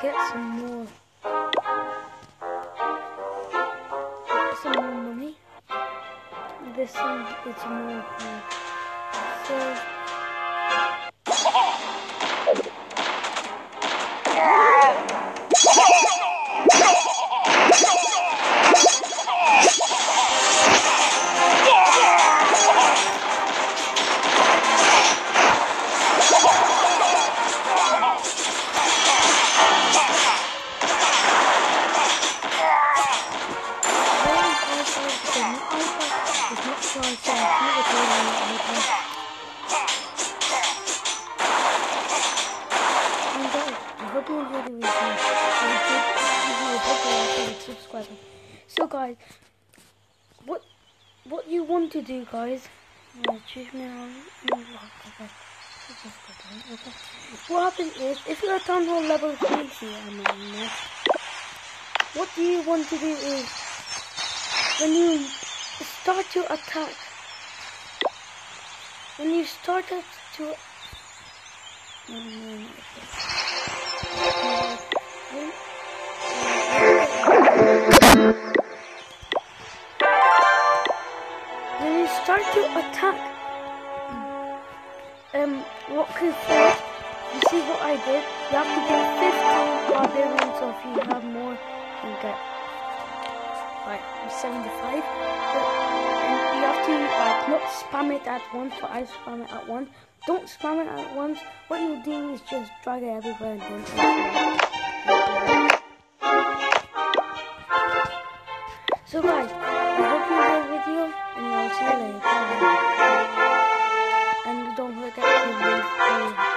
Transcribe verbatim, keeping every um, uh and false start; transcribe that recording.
get some more, get some more money. This one is more like, so. So guys, what what you want to do, guys? Uh, choose me on. What happens is, if you're a town hall level three, what do you want to do is, when you start to attack, when you start to when you start to attack, um, what can first, you see what I did? You have to get fifteen barbarians, so if you have more, you get like seventy-five. But, and you have to like not spam it at once, but I spam it at once. Don't spam it at once. What you do is just drag it everywhere and then. So guys, I hope you enjoyed the video, and I'll see you later. And don't forget to leave.